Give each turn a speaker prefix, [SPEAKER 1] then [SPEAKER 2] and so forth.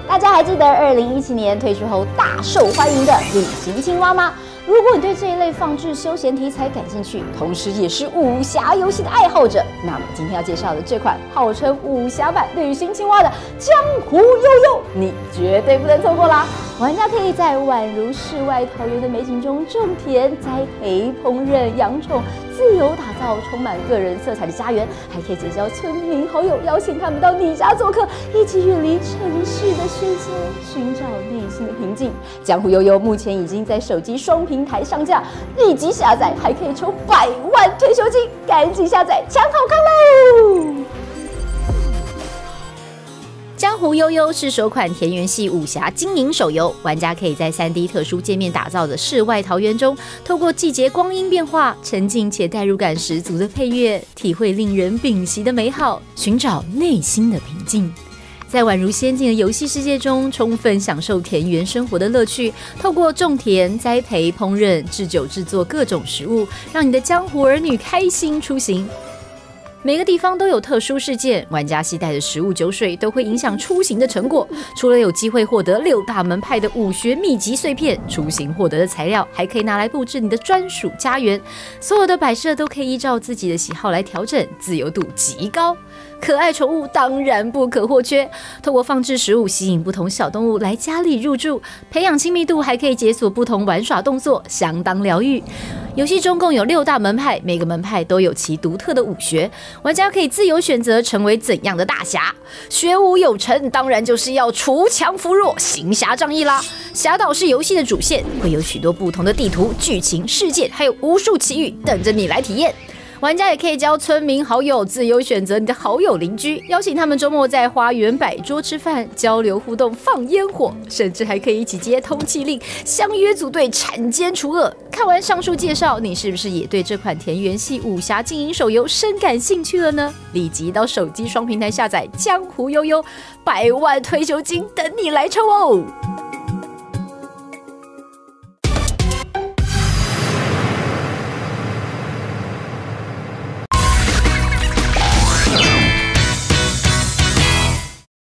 [SPEAKER 1] 大家还记得2017年推出后大受欢迎的旅行青蛙吗？如果你对这一类放置休闲题材感兴趣，同时也是武侠游戏的爱好者，那么今天要介绍的这款号称武侠版旅行青蛙的江湖悠悠，你绝对不能错过啦！玩家可以在宛如世外桃源的美景中种田、栽培、烹饪、养宠，自由打造充满个人色彩的家园，还可以结交村民好友，邀请他们到你家做客，一起远离城市的喧嚣，寻找内心的平静。江湖悠悠目前已经在手机双平台上架，立即下载还可以抽100万退休金，赶紧下载抢好康喽！江湖悠悠是首款田园系武侠经营手游，玩家可以在3D 特殊界面打造的世外桃源中，透过季节光阴变化，沉浸且代入感十足的配乐，体会令人屏息的美好，寻找内心的平静。在宛如仙境的游戏世界中，充分享受田园生活的乐趣，透过种田、栽培、烹饪、制酒制作各种食物，让你的江湖儿女开心出行。每个地方都有特殊事件，玩家携带的食物、酒水都会影响出行的成果。除了有机会获得6大门派的武学秘籍碎片，出行获得的材料还可以拿来布置你的专属家园。所有的摆设都可以依照自己的喜好来调整，自由度极高。可爱宠物当然不可或缺，透过放置食物吸引不同小动物来家里入住，培养亲密度，还可以解锁不同玩耍动作，相当疗愈。游戏中共有6大门派，每个门派都有其独特的武学，玩家可以自由选择成为怎样的大侠。学武有成，当然就是要锄强扶弱，行侠仗义啦。侠岛是游戏的主线，会有许多不同的地图、剧情、事件，还有无数奇遇等着你来体验。玩家也可以交村民好友，自由选择你的好友邻居，邀请他们周末在花园摆桌吃饭，交流互动，放烟火，甚至还可以一起接通缉令，相约组队铲奸除恶。看完上述介绍，你是不是也对这款田园系武侠经营手游深感兴趣了呢？立即到手机双平台下载江湖悠悠，100万退休金等你来抽哦！